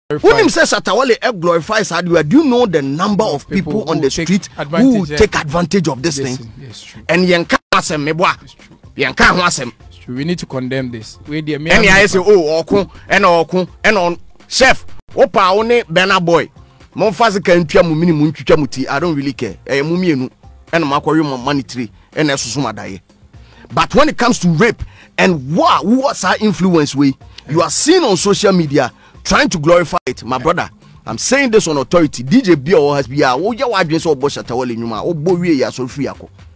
When him says Shatta Wale glorifies Adua, do you know the number of people on the street who take advantage of this thing? Yes, true. And Yanka wasem meboa. Yanka wasem. We need to condemn this. And I say, oh, Okun, and on chef, Opa one Bena boy. Mon faze can twa mu minimum twitwa muti. I don't really care. Mumienu and makwari money tree and esusuma daye. But when it comes to rape and what's our influence way, you are seen on social media trying to glorify it. My brother, I'm saying this on authority. DJ Bio has been oh ya wa dwen so Shatta Wale nyuma, obo wie ya so free ako.